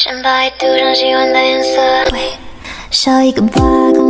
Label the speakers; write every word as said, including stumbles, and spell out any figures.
Speaker 1: 先把已涂上喜欢的颜色。喂，少一个 bug。